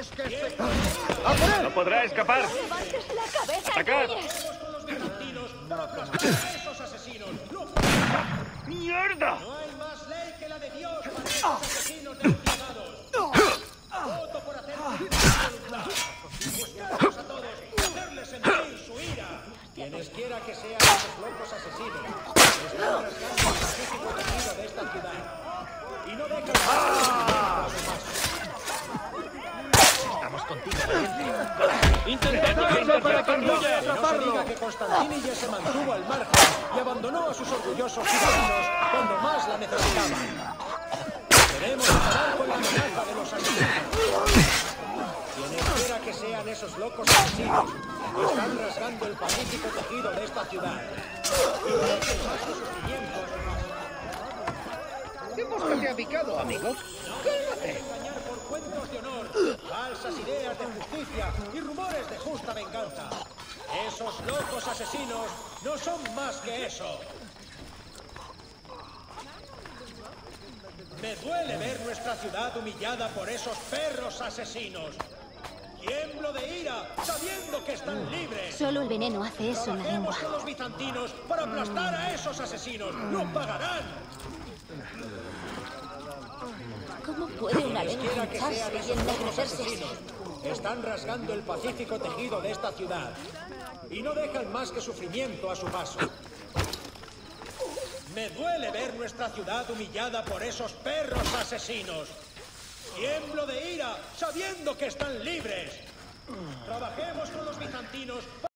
¡A por él! ¡No podrá escapar! ¡Levantes la cabeza, ¡Atacad! Núñez! Con los bizantinos para aplastar a esos asesinos. ¡No! ¡Mierda! No hay más ley que la de Dios para esos asesinos despiadados. Voto por hacer cumplir su voluntad. Buscarlos a todos y hacerles sentir su ira. Quienes quiera que sean esos locos asesinos, están rasgando el pacífico tejido de esta ciudad. Y no dejan a su paso. Estamos contigo. ¡Intentad para que No Núñez se atraparlo! diga que Constantini ya se mantuvo al margen y abandonó a sus orgullosos ciudadanos cuando más la necesitaban. Debemos acabar con la amenaza de los asesinos. Quienes quiera que sean esos locos asesinos, están rasgando el pacífico tejido de esta ciudad. Y no dejen más sus sufrimientos. ¿Qué mosca te ha picado, amigo? ¡Cálmate! Engañar por cuentos de honor, falsas ideas de justicia y rumores de justa venganza. Esos locos asesinos no son más que eso. Me duele ver nuestra ciudad humillada por esos perros asesinos. Tiemblo de ira, sabiendo que están libres. Solo el veneno hace eso en la lengua. Trabajemos con los bizantinos para aplastar a esos asesinos. ¡No pagarán! ¿Cómo puede una Quienes lengua quiera que sean hincharse y esos locos ennegrecerse así? asesinos, están rasgando el pacífico tejido de esta ciudad. Y no dejan más que sufrimiento a su paso. Me duele ver nuestra ciudad humillada por esos perros asesinos. Tiemblo de ira, sabiendo que están libres. Trabajemos con los bizantinos